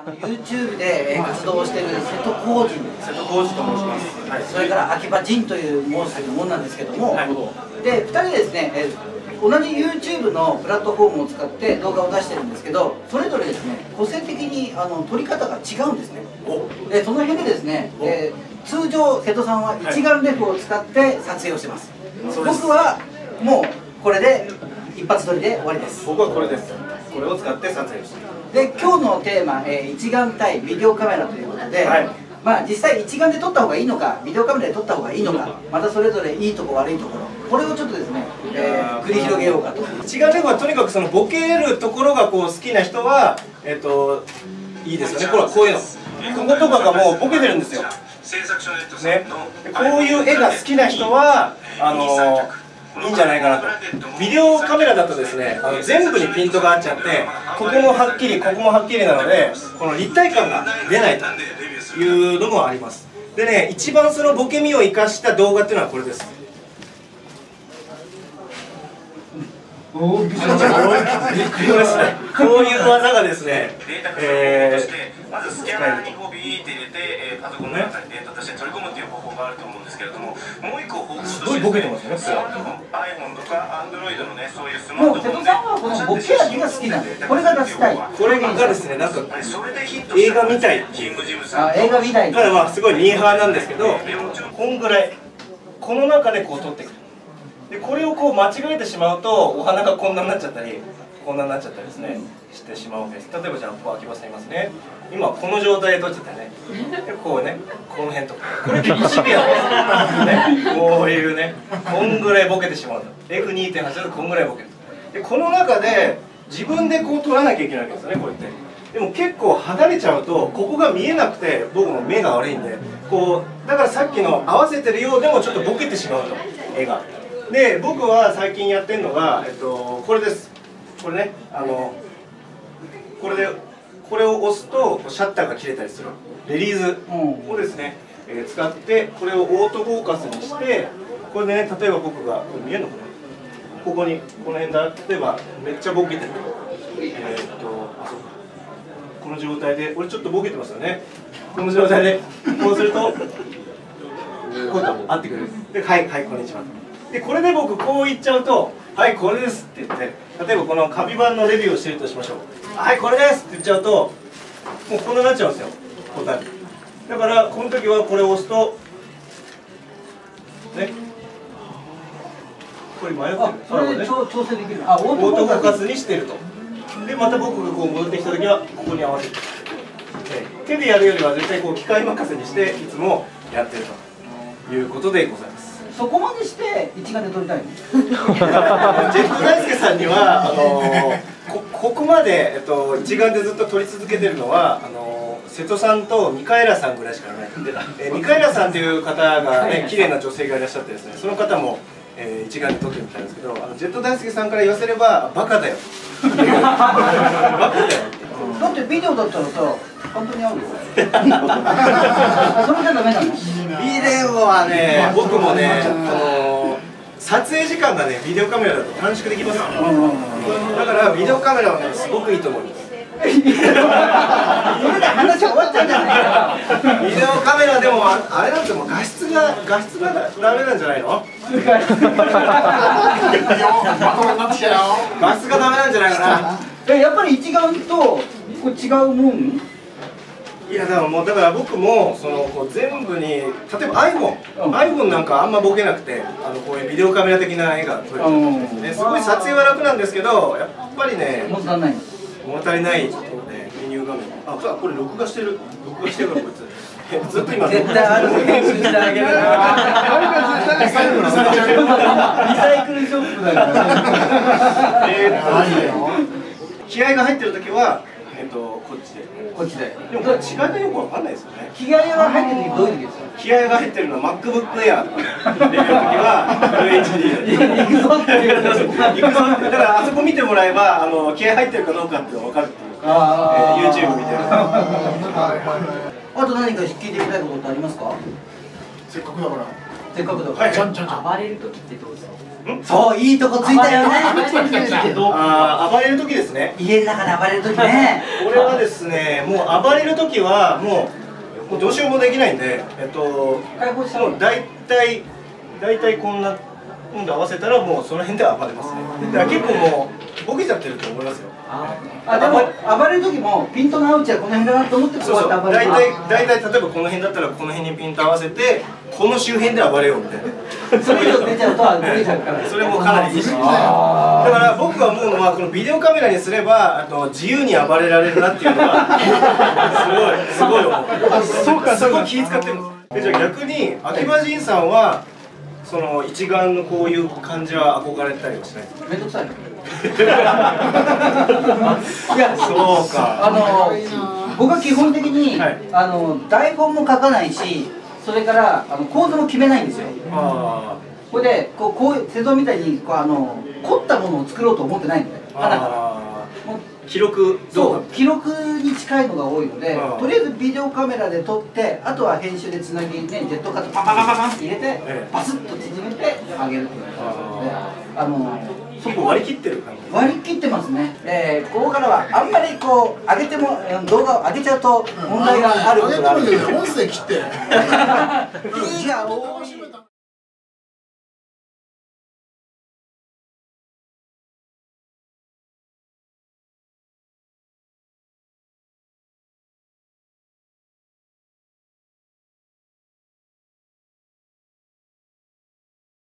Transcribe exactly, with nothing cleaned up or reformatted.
YouTube で活動をしている瀬戸康史瀬戸康史と申します。はい、 それから秋葉仁という申すものなんですけども、 はい、 でふたりでですね、え同じ YouTube のプラットフォームを使って動画を出してるんですけど、それぞれですね個性的にあの撮り方が違うんですね。でその辺でですね、えー、通常瀬戸さんは一眼レフを使って撮影をしてます。はい、僕はもうこれで一発撮りで終わりです。 僕はこれです。これを使って撮影をしてで今日のテーマ、えー、一眼対ビデオカメラということで、はい、まあ実際一眼で撮った方がいいのかビデオカメラで撮った方がいいのか、またそれぞれいいとこ悪いところ、これをちょっとですね、えー、繰り広げようかと。 一眼レフはとにかくそのボケるところがこう好きな人はえっ、ー、といいですよね。これはこういうのこことかがもうボケてるんですよ、ね、こういう絵が好きな人はあのーいいんじゃないかなと。ビデオカメラだとですね、あの全部にピントが合っちゃって、ここもはっきりここもはっきりなのでこの立体感が出ないというのもあります。でね、一番そのボケみを生かした動画っていうのはこれです。こういう技がですね、えー、まずスキャナーにこうビーって入れて、えー、パソコンの中にデータとして取り込むという方法があると思うんですけれども、もう一個方法として、すごいボケてますね。スマートフォン、iPhone とか Android のね、そういうスマートフォンで。もう瀬戸さんはこのボケ味が好きなんで、これが出したい。これがですね、なんか映画みたい。あ、映画みたい。だからまあすごいミーハーなんですけど、こんぐらいこの中でこう撮っていく。でこれをこう間違えてしまうとお花がこんなになっちゃったりこんなになっちゃったりですねしてしまうわけです。例えばじゃあここ秋葉さんいますね。今この状態で撮っちゃったね。でこうねこの辺とかこれ結構シビアですね。こういうねこんぐらいボケてしまうと エフにてんはち だとこんぐらいボケる。でこの中で自分でこう撮らなきゃいけないわけですよね、こうやって。でも結構離れちゃうとここが見えなくて僕も目が悪いんでこうだからさっきの合わせてるようでもちょっとボケてしまうと絵が。で僕は最近やってるのが、えっと、これです。これねあのこれでこれを押すとシャッターが切れたりするレリーズをですね、えー、使ってこれをオートフォーカスにしてこれでね例えば僕がこれ見えるのかな、ここにこの辺だ例えばめっちゃボケてるえー、っとあそうかこの状態でこれちょっとボケてますよね。この状態でこうするとこうやって合ってくる。ではいはいこんにちは。でこれで僕こう言っちゃうと「はいこれです」って言って例えばこのカビ版のレビューをしてるとしましょう「はいこれです」って言っちゃうともうこんなになっちゃうんですよ答え。だからこの時はこれを押すとねこれ迷ってる。 それで調整できる。あ、オートフォーカスにしてると。でまた僕がこう戻ってきた時はここに合わせる。手でやるよりは絶対こう機械任せにしていつもやってるということでございます。 そこまでして一眼で撮りたいの？ジェット大輔さんにはあのこここまで、えっと、一眼でずっと撮り続けてるのはあの瀬戸さんとミカエラさんぐらいしかいない。えミカエラさんという方がね綺麗な女性がいらっしゃってですね、その方も、えー、一眼で撮ってるみたいなんですけど、あのジェット大輔さんから言わせればバカだよ。バカだよ。 だってビデオだったらさ本当に合うよ。それじゃダメなの？ ビデオはね、僕もね、あの撮影時間がね、ビデオカメラだと短縮できます。だからビデオカメラはね、すごくいいと思います。それで話終わっちゃうんじゃないか。 ビデオカメラでもあれなんてもう画質が画質がダメなんじゃないの？画質がダメなんじゃないかな。 え、やっぱり一眼とこれ違うもん？ いやだからもうだから僕もそのこう全部に例えば iPhone、うん、iPhone なんかあんまボケなくてあのこういうビデオカメラ的な絵が撮れるんですね。すごい撮影は楽なんですけどやっぱりね物足りない物足りないところでメニュー画面あこれ録画してる録画してるからこいつずっと今絶対ある編集してあげるな。リサイクルショップだからね。 えーっと気合が入ってる時はえっとこっちでこっちで。 でもこれ違いがよくわかんないですよね。 気合が入ってる時どういう時ですか？ 気合が入ってるのは MacBook Air とかレビューの時は フルエイチディー で行くぞっていう。 行くぞってだからあそこ見てもらえばあの気合入ってるかどうかって分かるっていうえー YouTube 見てる。 あと何か聞いてみたいことってありますか？ せっかくだから。 せっかくだから。 はい。 ちゃんちゃんちゃん。暴れる時ってどうですか？ そう、いいとこついたよね。 ああ、暴れる時ですね。 家の中で暴れる時ね。 これはですね、もう暴れる時はもうもうどうしようもできないんで、えっと解放したの。 もう大体大体こんな今度合わせたらもうその辺では暴れますね。だから結構もうボケちゃってると思いますよ。 あ、でも暴れる時もピントの合う位置はこの辺だなと思ってこうそうそう。 やって暴れる。 大体大体例えばこの辺だったらこの辺にピント合わせてこの周辺で暴れようみたいな。 それ以上出ちゃうと出ちゃうから。 それもかなり意識して。だから僕は思うのはこのビデオカメラにすればあと自由に暴れられるなっていうのがすごいすごい思う。そうか、すごい気使ってるんです。でじゃあ逆に秋葉仁さんはその一眼のこういう感じは憧れたりはしないですか？ めんどくさい。 いや、そうか。 あの僕は基本的に、 はい、 あの台本も書かないし、それからあの構図も決めないんですよ。 あこれでこうこう瀬戸みたいにこうあの凝ったものを作ろうと思ってないんだよ。花からもう記録そう記録に近いのが多いので、 あとりあえずビデオカメラで撮って、あとは編集でつなぎね、ジェットカットパンパンパンパンって入れて、 ええ、 バスッと縮めてあげるっていう感じなので、あのそこ割り切ってる感じ。 割り切ってますね。えー、ここからはあんまりこう上げても動画を上げちゃうと問題があることがあるんで、 音声切って。 いいが多い。